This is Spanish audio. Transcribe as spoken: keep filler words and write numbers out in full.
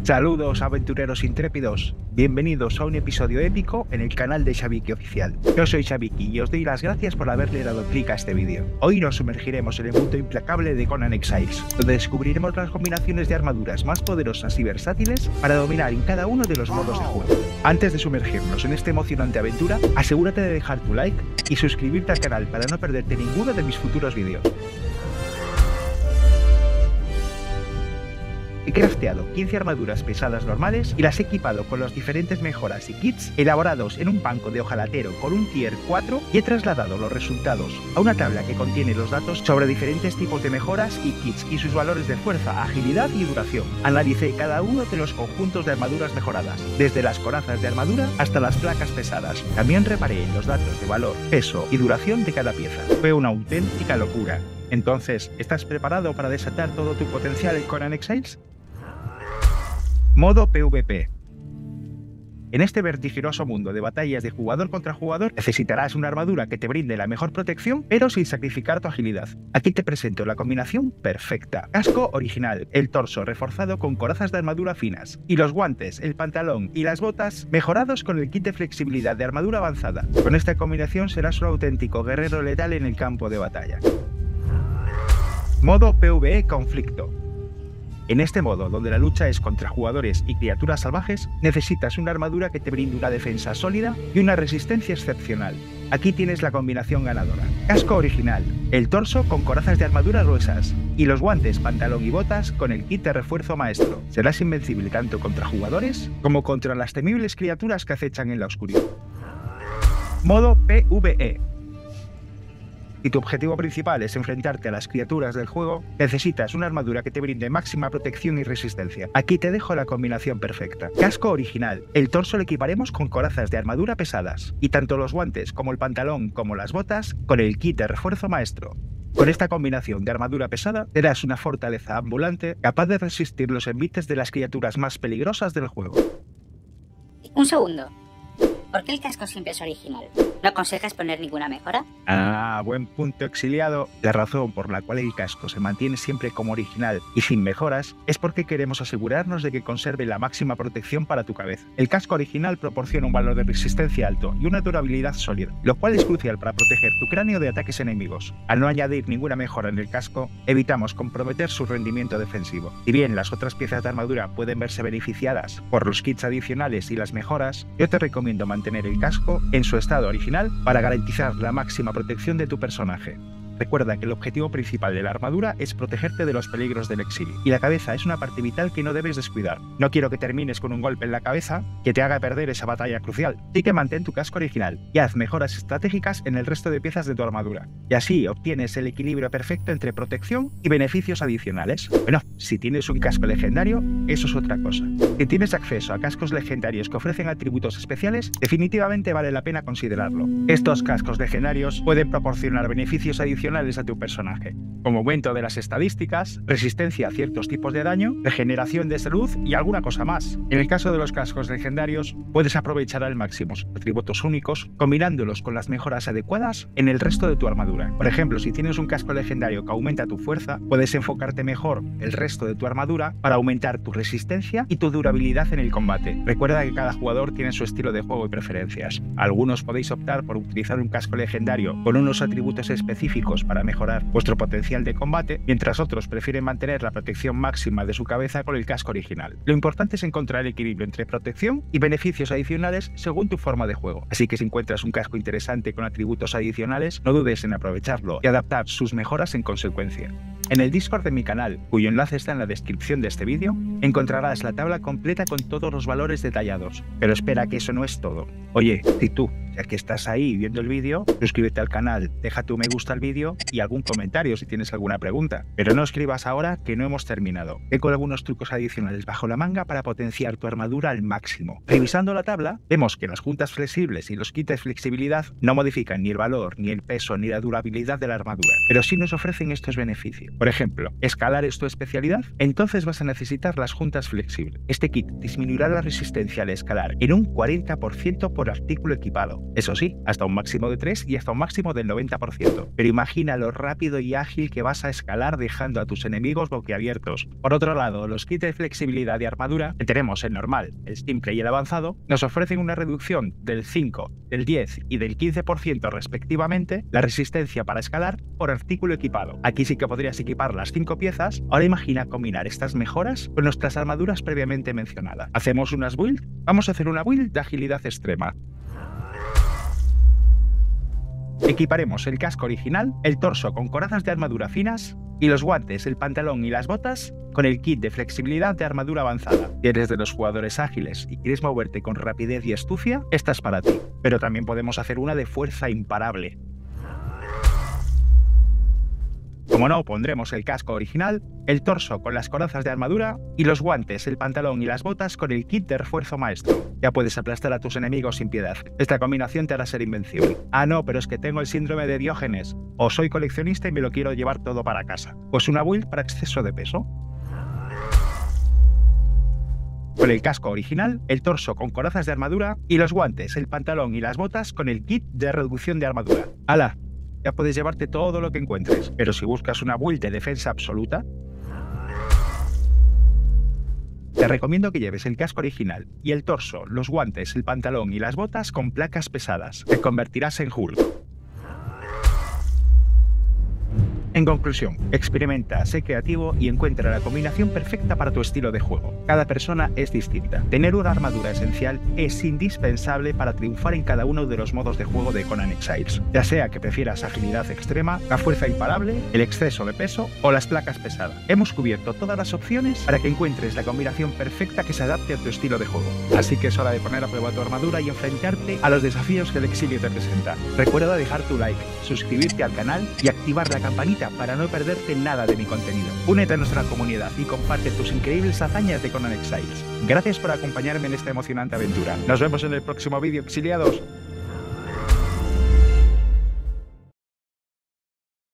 Saludos aventureros intrépidos, bienvenidos a un episodio épico en el canal de Xabiki Oficial. Yo soy Xabiki y os doy las gracias por haberle dado clic a este vídeo. Hoy nos sumergiremos en el mundo implacable de Conan Exiles, donde descubriremos las combinaciones de armaduras más poderosas y versátiles para dominar en cada uno de los modos de juego. Antes de sumergirnos en esta emocionante aventura, asegúrate de dejar tu like y suscribirte al canal para no perderte ninguno de mis futuros vídeos. He crafteado quince armaduras pesadas normales y las he equipado con las diferentes mejoras y kits elaborados en un banco de hojalatero con un tier cuatro y he trasladado los resultados a una tabla que contiene los datos sobre diferentes tipos de mejoras y kits y sus valores de fuerza, agilidad y duración. Analicé cada uno de los conjuntos de armaduras mejoradas, desde las corazas de armadura hasta las placas pesadas. También reparé en los datos de valor, peso y duración de cada pieza. Fue una auténtica locura. Entonces, ¿estás preparado para desatar todo tu potencial en Conan Exiles? Modo PvP. En este vertiginoso mundo de batallas de jugador contra jugador, necesitarás una armadura que te brinde la mejor protección, pero sin sacrificar tu agilidad. Aquí te presento la combinación perfecta. Casco original, el torso reforzado con corazas de armadura finas, y los guantes, el pantalón y las botas mejorados con el kit de flexibilidad de armadura avanzada. Con esta combinación serás un auténtico guerrero letal en el campo de batalla. Modo PvE Conflicto. En este modo, donde la lucha es contra jugadores y criaturas salvajes, necesitas una armadura que te brinde una defensa sólida y una resistencia excepcional. Aquí tienes la combinación ganadora. Casco original, el torso con corazas de armadura gruesas y los guantes, pantalón y botas con el kit de refuerzo maestro. Serás invencible tanto contra jugadores como contra las temibles criaturas que acechan en la oscuridad. Modo PvE. Si tu objetivo principal es enfrentarte a las criaturas del juego, necesitas una armadura que te brinde máxima protección y resistencia. Aquí te dejo la combinación perfecta. Casco original. El torso lo equiparemos con corazas de armadura pesadas, y tanto los guantes como el pantalón como las botas con el kit de refuerzo maestro. Con esta combinación de armadura pesada, serás una fortaleza ambulante capaz de resistir los envites de las criaturas más peligrosas del juego. Un segundo. ¿Por qué el casco siempre es original? ¿No aconsejas poner ninguna mejora? Ah, buen punto, exiliado. La razón por la cual el casco se mantiene siempre como original y sin mejoras es porque queremos asegurarnos de que conserve la máxima protección para tu cabeza. El casco original proporciona un valor de resistencia alto y una durabilidad sólida, lo cual es crucial para proteger tu cráneo de ataques enemigos. Al no añadir ninguna mejora en el casco, evitamos comprometer su rendimiento defensivo. Si bien las otras piezas de armadura pueden verse beneficiadas por los kits adicionales y las mejoras, yo te recomiendo mantener Tener el casco en su estado original para garantizar la máxima protección de tu personaje. Recuerda que el objetivo principal de la armadura es protegerte de los peligros del exilio, y la cabeza es una parte vital que no debes descuidar. No quiero que termines con un golpe en la cabeza que te haga perder esa batalla crucial, así que mantén tu casco original y haz mejoras estratégicas en el resto de piezas de tu armadura. Y así obtienes el equilibrio perfecto entre protección y beneficios adicionales. Bueno, si tienes un casco legendario, eso es otra cosa. Si tienes acceso a cascos legendarios que ofrecen atributos especiales, definitivamente vale la pena considerarlo. Estos cascos legendarios pueden proporcionar beneficios adicionales a tu personaje, como aumento de las estadísticas, resistencia a ciertos tipos de daño, regeneración de salud y alguna cosa más. En el caso de los cascos legendarios, puedes aprovechar al máximo sus atributos únicos, combinándolos con las mejoras adecuadas en el resto de tu armadura. Por ejemplo, si tienes un casco legendario que aumenta tu fuerza, puedes enfocarte mejor el resto de tu armadura para aumentar tu resistencia y tu durabilidad en el combate. Recuerda que cada jugador tiene su estilo de juego y preferencias. Algunos podéis optar por utilizar un casco legendario con unos atributos específicos para mejorar vuestro potencial de combate, mientras otros prefieren mantener la protección máxima de su cabeza con el casco original. Lo importante es encontrar el equilibrio entre protección y beneficios adicionales según tu forma de juego. Así que si encuentras un casco interesante con atributos adicionales, no dudes en aprovecharlo y adaptar sus mejoras en consecuencia. En el Discord de mi canal, cuyo enlace está en la descripción de este vídeo, encontrarás la tabla completa con todos los valores detallados. Pero espera, que eso no es todo. Oye, si tú, ya que estás ahí viendo el vídeo, suscríbete al canal, deja tu me gusta al vídeo y algún comentario si tienes alguna pregunta. Pero no escribas ahora, que no hemos terminado. Tengo algunos trucos adicionales bajo la manga para potenciar tu armadura al máximo. Revisando la tabla, vemos que las juntas flexibles y los kits de flexibilidad no modifican ni el valor, ni el peso, ni la durabilidad de la armadura, pero sí nos ofrecen estos beneficios. Por ejemplo, ¿escalar es tu especialidad? Entonces vas a necesitar las juntas flexibles. Este kit disminuirá la resistencia al escalar en un cuarenta por ciento por artículo equipado. Eso sí, hasta un máximo de tres y hasta un máximo del noventa por ciento. Pero imagina lo rápido y ágil que vas a escalar dejando a tus enemigos boquiabiertos. Por otro lado, los kits de flexibilidad de armadura, que tenemos el normal, el simple y el avanzado, nos ofrecen una reducción del cinco, del diez y del quince por ciento respectivamente la resistencia para escalar por artículo equipado. Aquí sí que podrías equipar las cinco piezas. Ahora imagina combinar estas mejoras con nuestras armaduras previamente mencionadas. ¿Hacemos unas builds? Vamos a hacer una build de agilidad extrema. Equiparemos el casco original, el torso con corazas de armadura finas y los guantes, el pantalón y las botas con el kit de flexibilidad de armadura avanzada. Si eres de los jugadores ágiles y quieres moverte con rapidez y astucia, esta es para ti. Pero también podemos hacer una de fuerza imparable. Como no, pondremos el casco original, el torso con las corazas de armadura y los guantes, el pantalón y las botas con el kit de refuerzo maestro. Ya puedes aplastar a tus enemigos sin piedad. Esta combinación te hará ser invencible. Ah, no, pero es que tengo el síndrome de Diógenes. O soy coleccionista y me lo quiero llevar todo para casa. Pues una build para exceso de peso. Con el casco original, el torso con corazas de armadura y los guantes, el pantalón y las botas con el kit de reducción de armadura. ¡Hala! Ya puedes llevarte todo lo que encuentres, pero si buscas una build de defensa absoluta, te recomiendo que lleves el casco original y el torso, los guantes, el pantalón y las botas con placas pesadas. Te convertirás en Hulk. En conclusión, experimenta, sé creativo y encuentra la combinación perfecta para tu estilo de juego. Cada persona es distinta. Tener una armadura esencial es indispensable para triunfar en cada uno de los modos de juego de Conan Exiles, ya sea que prefieras agilidad extrema, la fuerza imparable, el exceso de peso o las placas pesadas. Hemos cubierto todas las opciones para que encuentres la combinación perfecta que se adapte a tu estilo de juego. Así que es hora de poner a prueba tu armadura y enfrentarte a los desafíos que el exilio te presenta. Recuerda dejar tu like, suscribirte al canal y activar la campanita para no perderte nada de mi contenido. Únete a nuestra comunidad y comparte tus increíbles hazañas de Conan Exiles. Gracias por acompañarme en esta emocionante aventura. Nos vemos en el próximo vídeo, exiliados.